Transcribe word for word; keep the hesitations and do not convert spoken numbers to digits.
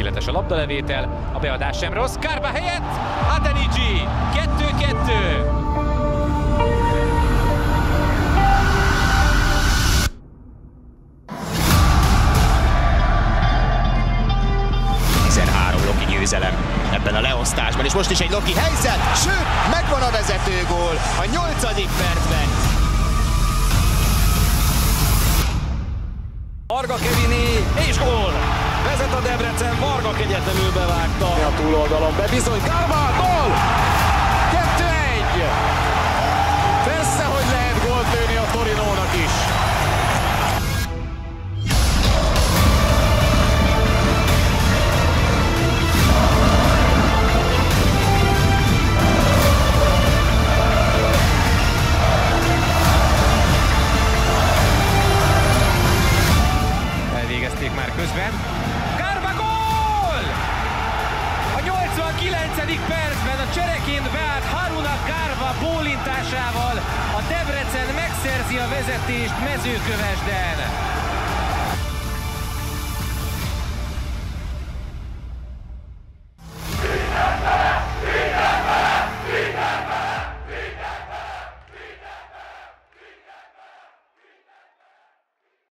Tökéletes a labdalevétel, a beadás sem rossz, Kárba helyett Adeniji, kettő kettő. tizenhárom Loki győzelem ebben a leosztásban, és most is egy Loki helyzet, sőt, megvan a vezetőgól a nyolcadik percben. Varga Kevini és gól! Vezet a Debrecen, Varga kegyetlenül bevágta. A túloldalon be bizony, Kárba, gól! kettő egy! Persze, hogy lehet gólt lőni a Torinónak is. Elvégezték már közben. Kárba gól! A nyolcvankilencedik percben a csereként beállt Haruna Kárba bólintásával a Debrecen megszerzi a vezetést Mezőkövesden.